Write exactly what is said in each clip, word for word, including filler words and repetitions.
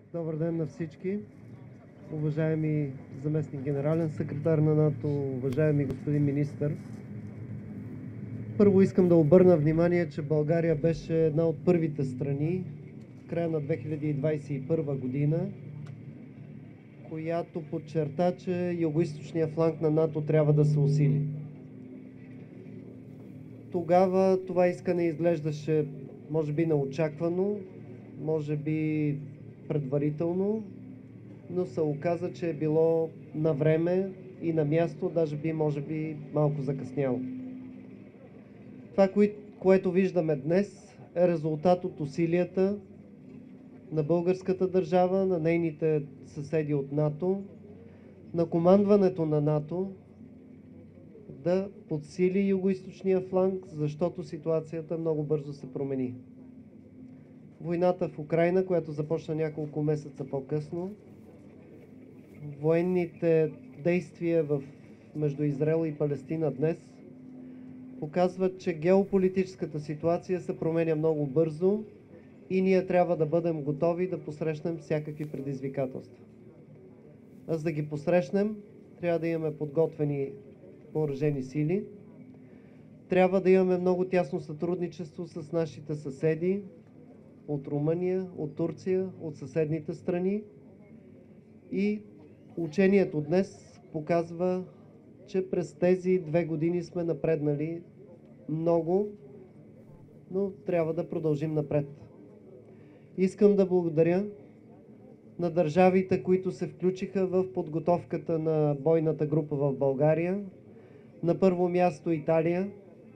Добър ден на всички. Уважаеми заместник генерален секретар на НАТО, уважаеми господин министър. Първо искам да обърна внимание, че България беше една от първите страни в края на две хиляди двадесет и първа година, която подчерта, че югоизточният фланг на НАТО трябва да се усили. Тогава това искане изглеждаше може би неочаквано, може би предварително, но се оказа, че е било на време и на място, даже би, може би, малко закъсняло. Това, което виждаме днес, е резултат от усилията на българската държава, на нейните съседи от НАТО, на командването на НАТО да подсили югоизточния фланг, защото ситуацията много бързо се промени. Войната в Украйна, която започна няколко месеца по-късно, военните действия в, между Израел и Палестина днес показват, че геополитическата ситуация се променя много бързо и ние трябва да бъдем готови да посрещнем всякакви предизвикателства. А за да ги посрещнем, трябва да имаме подготвени въоръжени сили, трябва да имаме много тясно сътрудничество с нашите съседи от Румъния, от Турция, от съседните страни и учението днес показва, че през тези две години сме напреднали много, но трябва да продължим напред. Искам да благодаря на държавите, които се включиха в подготовката на бойната група в България. На първо място Италия,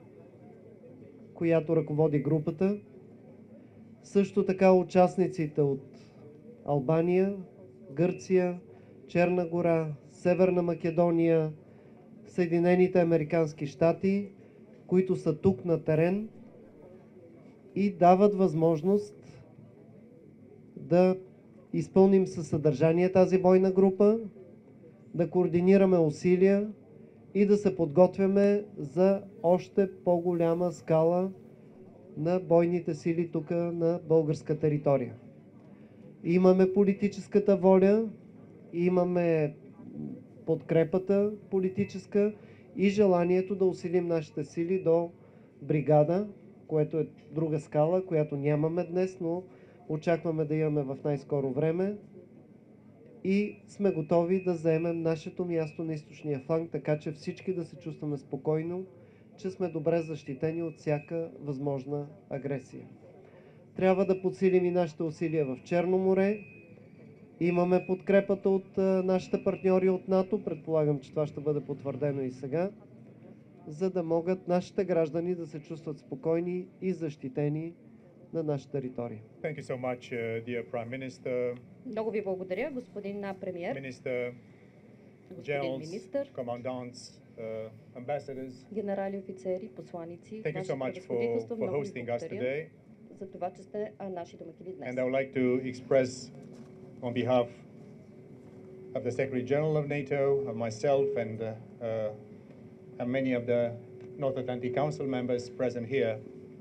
която ръководи групата. Също така участниците от Албания, Гърция, Черна гора, Северна Македония, Съединените американски щати, които са тук на терен и дават възможност да изпълним със съдържание тази бойна група, да координираме усилия и да се подготвяме за още по-голяма скала на бойните сили тук на българска територия. Имаме политическата воля, имаме подкрепата политическа и желанието да усилим нашите сили до бригада, което е друга скала, която нямаме днес, но очакваме да имаме в най-скоро време и сме готови да заемем нашето място на източния фланг, така че всички да се чувстваме спокойно, че сме добре защитени от всяка възможна агресия. Трябва да подсилим и нашите усилия в Черно море. Имаме подкрепата от нашите партньори от НАТО, предполагам, че това ще бъде потвърдено и сега, за да могат нашите граждани да се чувстват спокойни и защитени на нашата територия. Thank you so much, uh, dear Prime Minister. Много ви благодаря, господин премиер, Minister, господин министър, commandants, uh, ambassadors. генерали, офицери, посланици. Thank you so much for, for hosting us today. За това, че сте наши домакини днес. And I would like to express on behalf of the Secretary General of NATO, of myself and, uh, uh, and many of the North Atlantic Council members present here,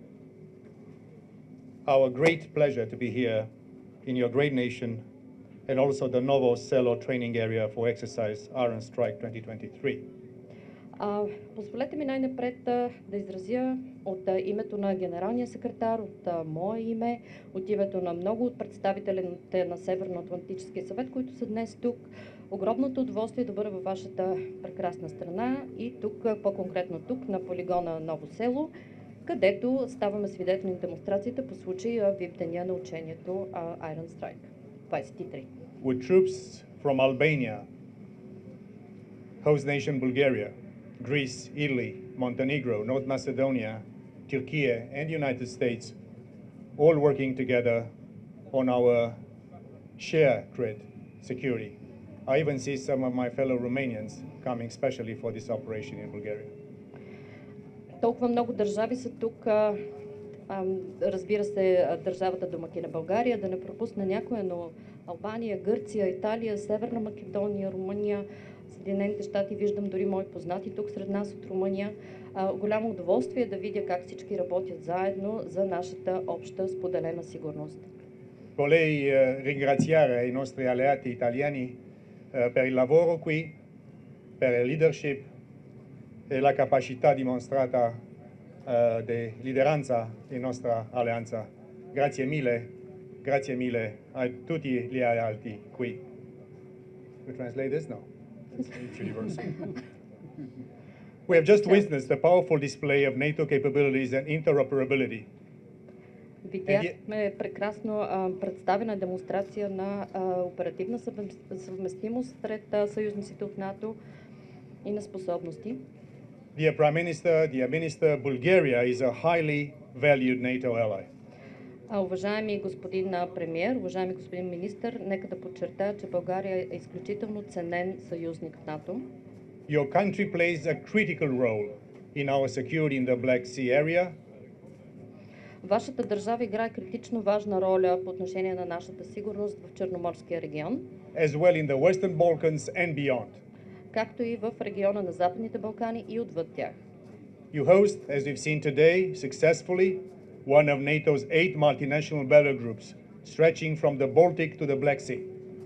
our great pleasure to be here in your great nation and also the Novo Selo training area for exercise Iron Strike twenty twenty-three. А, позволете ми най-напред а, да изразя от а, името на генералния секретар, от а, мое име, от името на много от представителите на Северноатлантическия съвет, които са днес тук. Огромното удоволствие да бъда във вашата прекрасна страна и тук, по-конкретно тук, на полигона Ново село, където ставаме свидетели на демонстрацията по случай вип деня на учението Iron Strike двадесет и три. With troops from Albania, host nation Bulgaria, Greece, Italy, Montenegro, North Macedonia, Turkey, and United States, all working together on our shared security. I even see some of my fellow Romanians coming specially for this operation in Bulgaria. Толкова много държави са тук, а, а, разбира се, държавата домакина България, да не пропусна някоя, но Албания, Гърция, Италия, Северна Македония, Румъния, Съединените щати, виждам дори мои познати тук сред нас от Румъния. А, голямо удоволствие да видя как всички работят заедно за нашата обща споделена сигурност. Vorrei eh, ringraziare i nostri alleati italiani eh, per il lavoro qui, per il leadership e la capacità dimostrata eh, di lideranza in nostra alleanza. Grazie mille, grazie mille a tutti gli alleati qui. We translate this? No. It's, it's universal. We have just witnessed a powerful display of NATO capabilities and interoperability. Видяхме прекрасно а, представена демонстрация на а, оперативна съвмес- съвместимост сред а, съюзниците от НАТО и на способности. Dear Prime Minister, dear Minister, Bulgaria is a highly valued NATO ally. А, уважаеми господин а, премиер, уважаеми господин министър, нека да подчертая, че България е изключително ценен съюзник в НАТО. Your country plays a critical role in our security in the Black Sea area, Вашата държава играе критично важна роля по отношение на нашата сигурност в Черноморския регион, as well in the Western Balkans and beyond. както и в региона на Западните Балкани и отвъд тях. You host, as we've seen today, successfully, one of NATO's eight multinational battle groups, stretching from the Baltic to the Black Sea.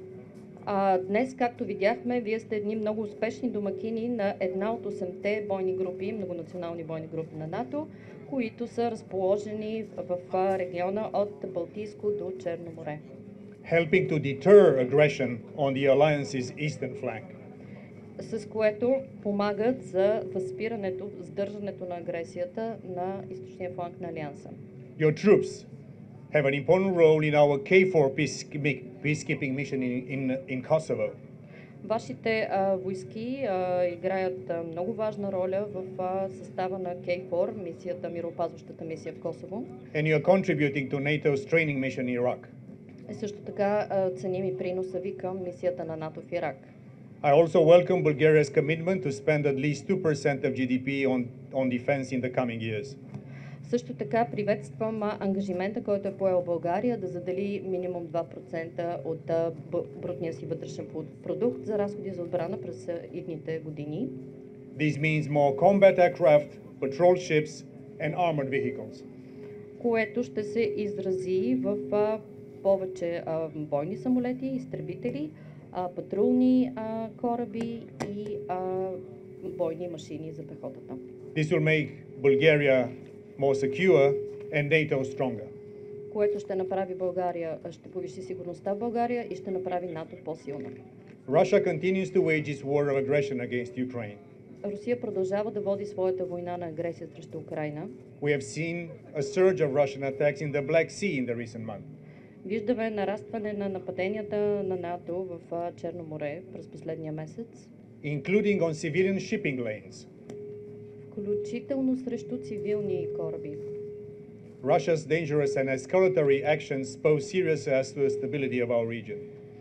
А днес, както видяхме, вие сте едни много успешни домакини на една от осемте бойни групи, многонационални бойни групи на НАТО, които са разположени в в региона от Балтийско до Черно море, Helping to deter aggression on the alliance's eastern flank. с което помагат за възпирането, сдържането на агресията на източния фланг на Алианса. Your troops have an important role in our K four peacekeeping peacekeeping mission in, in, in Kosovo. Вашите а, войски а, играят а, много важна роля в а, състава на кей фор, мисията, мироопазващата мисия в Косово. And you are contributing to NATO's training mission in Iraq. И също така а, ценим и приноса ви към мисията на НАТО в Ирак. I also welcome Bulgaria's commitment to spend at least two percent of G D P on, on defense in the coming years. Също така приветствам а, ангажимента, който е поел България да задели минимум два процента от а, б- брутния си вътрешен продукт за разходи за отбрана през а, идните години. This means more combat aircraft, patrol ships, and armored vehicles. Което ще се изрази в а, повече а, бойни самолети, изтребители, а, патрулни а, кораби и а, бойни машини за пехотата. This will make Bulgaria more secure and NATO stronger. Което ще направи България, ще повиши сигурността в България и ще направи НАТО по-силна. Russia continues to wage its war of aggression against Ukraine. Русия продължава да води своята война на агресия срещу Украйна. We have seen a surge of Russian attacks in the Black Sea in the recent month. Виждаме нарастване на нападенията на НАТО в а, Черно море през последния месец, including on civilian shipping lanes. включително срещу цивилни кораби. Russia's dangerous and escalatory actions pose serious threats to the stability of our region.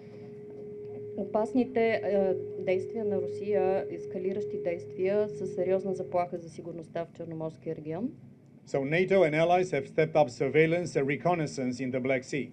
Опасните е, действия на Русия, ескалиращи действия, са сериозна заплаха за сигурността в Черноморския регион. So NATO and allies have stepped up surveillance and reconnaissance in the Black Sea.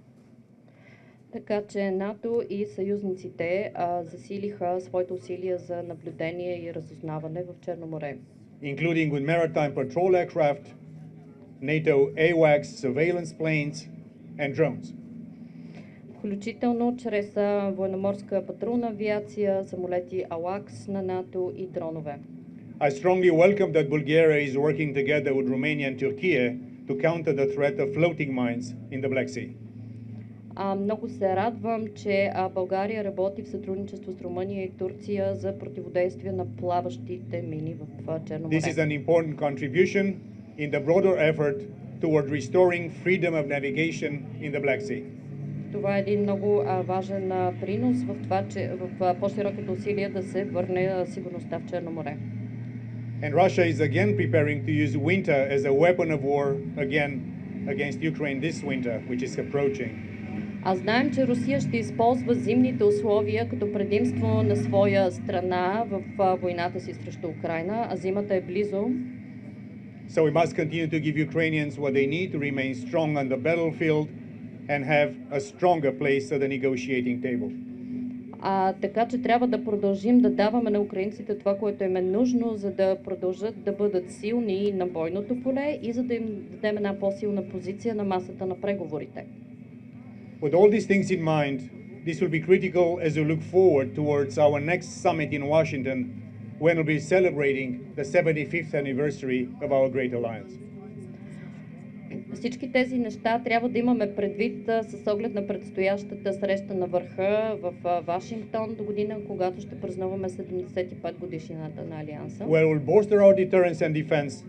Така че НАТО и съюзниците а, засилиха своите усилия за наблюдение и разузнаване в Черно море, Including with maritime patrol aircraft, NATO AWACS surveillance planes, and drones. включително чрез а, военноморска патрулна авиация, самолети АВАКС на НАТО и дронове. I strongly welcome that Bulgaria is working together with Romania and Turkey to counter the threat of floating mines in the Black Sea. А, много се радвам, че а, България работи в сътрудничество с Румъния и Турция за противодействие на плаващите мини в а, Черно море. This is an important contribution in the broader effort toward restoring freedom of navigation in the Black Sea. Това е един много а, важен а, принос в това, че в а, по-широките усилия да се върне а, сигурността в Черно море. And Russia is again preparing to use winter as a weapon of war again against Ukraine this winter, which is approaching. А знаем, че Русия ще използва зимните условия като предимство на своя страна в а, войната си срещу Украйна, а зимата е близо. So we must continue to give Ukrainians what they need to remain strong on the battlefield and have a stronger place at the negotiating table. А, така че трябва да продължим да даваме на украинците това, което им е нужно, за да продължат да бъдат силни на бойното поле и за да им дадем една по-силна позиция на масата на преговорите. With all these things in mind, this will be critical as we look forward towards our next summit in Washington, when we'll be celebrating the seventy-fifth anniversary of our Great Alliance. Всички тези неща трябва да имаме предвид а, с оглед на предстоящата среща на върха в а, Вашингтон до година, когато ще празнуваме седемдесет и пет годишнината на Алианса. Where we'll bolster our deterrence and defense,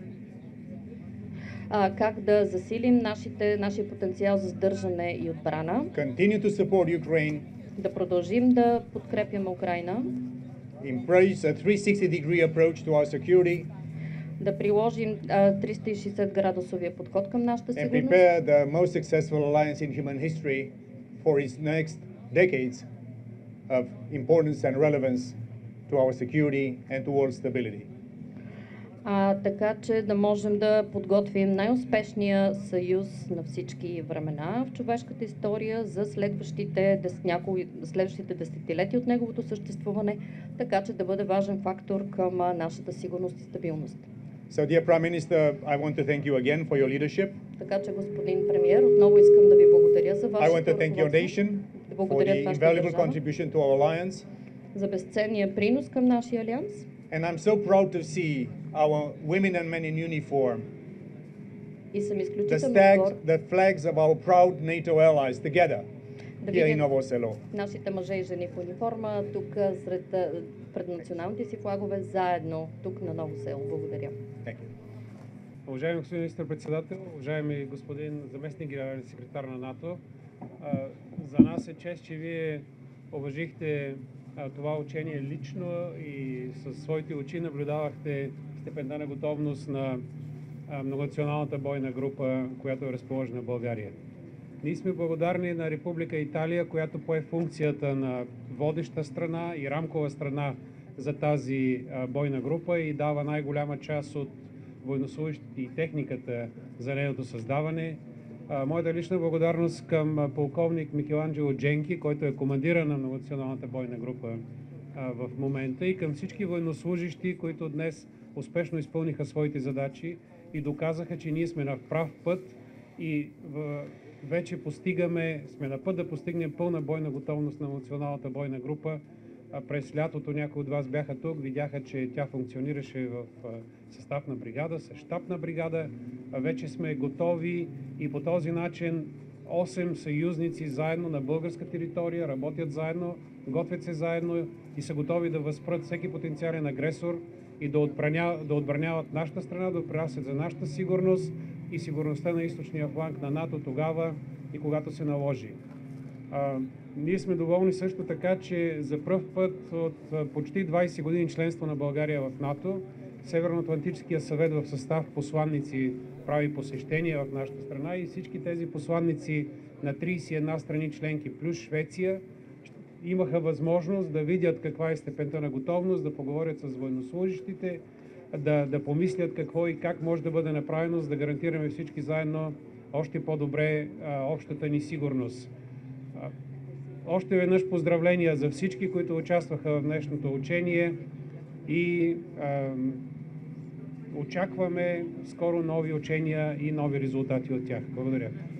А, как да засилим нашите, нашия потенциал за сдържане и отбрана, continue to support Ukraine, да продължим да подкрепяме Украйна, embrace a three sixty degree approach to our security, да приложим а, триста и шейсет градусовия подход към нашата and сигурност prepare the most successful alliance in human history for its next decades of importance and relevance to our security and to world stability. а, така че да можем да подготвим най-успешния съюз на всички времена в човешката история за следващите, дес, някои, следващите десетилетия от неговото съществуване, така че да бъде важен фактор към а, нашата сигурност и стабилност. So, dear Prime Minister, I want to thank you again for your leadership. Така че, господин премиер, отново искам да ви благодаря за I вашето want to thank your ръководство, nation да for благодаря the вашата invaluable държава contribution to our alliance. за безценния принос към нашия алианс. And I'm so proud to see our women and men in uniform, И съм the, изключително stags, горд the flags of our proud NATO allies together да here in видим Novo Selo. нашите мъже и жени в униформа тук сред, а, пред националните си флагове, заедно тук на Ново село. Благодаря. Thank you. Уважаеми господин министър-председател, уважаеми господин заместник генерален секретар на НАТО, а, за нас е чест, че вие уважихте а, това учение лично и със своите очи наблюдавахте степента на готовност на а, многонационалната бойна група, която е разположена в България. Ние сме благодарни на Република Италия, която пое функцията на водеща страна и рамкова страна за тази а, бойна група и дава най-голяма част от военнослужащите и техниката за нейното създаване. А, моята лична благодарност към а, полковник Микеланджело Дженки, който е командира на многонационалната бойна група а, в момента, и към всички военнослужащи, които днес успешно изпълниха своите задачи и доказаха, че ние сме на прав път и в, вече постигаме, сме на път да постигнем пълна бойна готовност на националната бойна група. А през лятото някои от вас бяха тук, видяха, че тя функционираше в състав на бригада, с щабна бригада. Вече сме готови и по този начин осем съюзници заедно на българска територия работят заедно, готвят се заедно и са готови да възпрат всеки потенциален агресор и да, отбраняват, да отбраняват нашата страна, да допринасят за нашата сигурност и сигурността на източния фланг на НАТО тогава и когато се наложи. А, ние сме доволни също така, че за пръв път от почти двайсет години членство на България в НАТО, Северноатлантическия съвет в състав посланници прави посещения в нашата страна и всички тези посланници на трийсет и една страни членки плюс Швеция имаха възможност да видят каква е степента на готовност, да поговорят с военнослужащите, да, да помислят какво и как може да бъде направено, за да гарантираме всички заедно още по-добре а, общата ни сигурност. А, още веднъж поздравления за всички, които участваха в днешното учение и а, очакваме скоро нови учения и нови резултати от тях. Благодаря.